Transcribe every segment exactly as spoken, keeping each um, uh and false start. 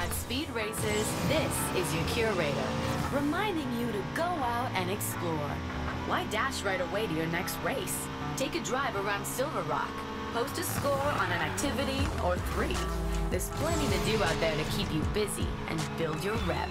At Speed Racers, this is your curator, reminding you to go out and explore. Why dash right away to your next race? Take a drive around Silver Rock. Post a score on an activity or three. There's plenty to do out there to keep you busy and build your rep.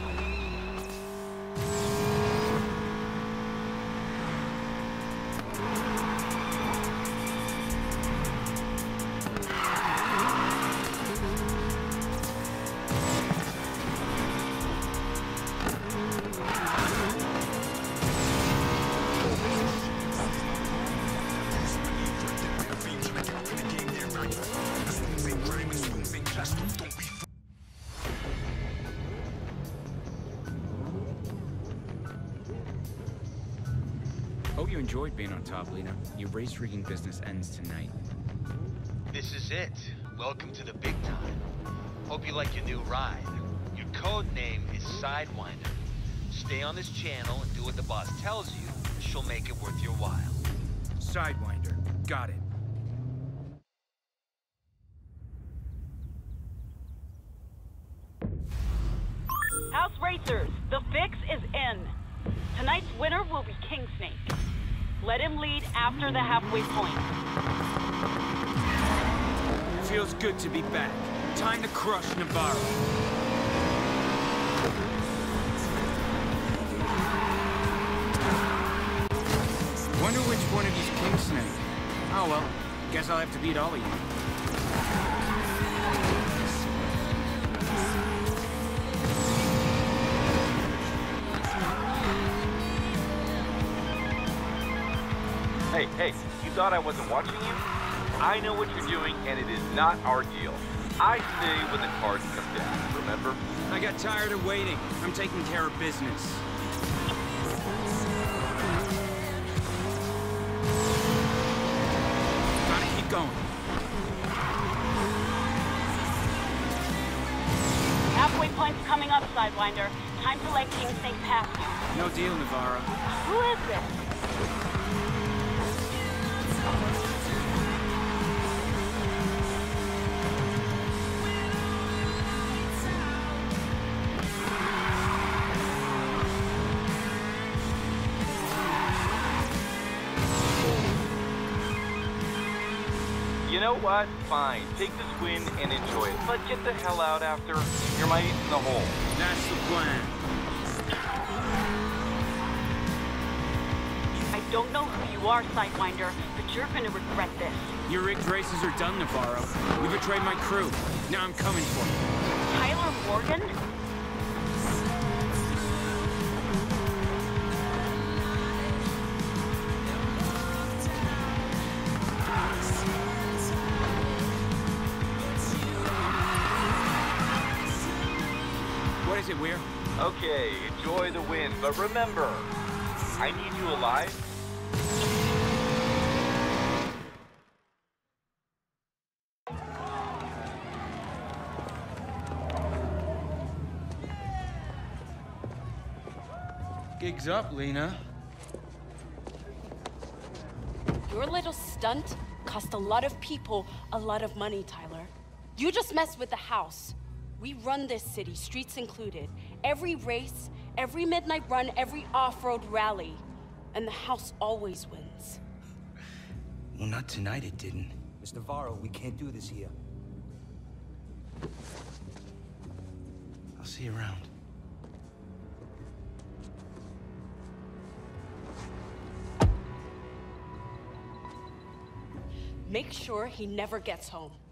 Hope you enjoyed being on top, Lena. Your race rigging business ends tonight. This is it. Welcome to the big time. Hope you like your new ride. Your code name is Sidewinder. Stay on this channel and do what the boss tells you. She'll make it worth your while. Sidewinder. Got it. House Racers, the fix is in. Tonight's winner will be King Snake. Let him lead after the halfway point. Feels good to be back. Time to crush Navarro. Wonder which one of you's King Snake. Oh well, guess I'll have to beat all of you. Hey, hey, you thought I wasn't watching you? I know what you're doing, and it is not our deal. I stay when the cards come down, remember? I got tired of waiting. I'm taking care of business. Gotta keep going. Halfway point's coming up, Sidewinder. Time to let King Snake pass you. No deal, Navarro. Who is this? You know what? Fine. Take this win and enjoy it. But get the hell out after. You're my ace in the hole. That's the plan. I don't know who you are, Sidewinder, but you're gonna regret this. Your rigged races are done, Navarro. You betrayed my crew. Now I'm coming for you. Tyler Morgan? What is it, Weir? Okay, enjoy the win, but remember, I need you alive. Gig's up, Lena. Your little stunt cost a lot of people a lot of money, Tyler. You just messed with the house. We run this city, streets included. Every race, every midnight run, every off-road rally. And the house always wins. Well, not tonight it didn't. Mister Navarro, we can't do this here. I'll see you around. Make sure he never gets home.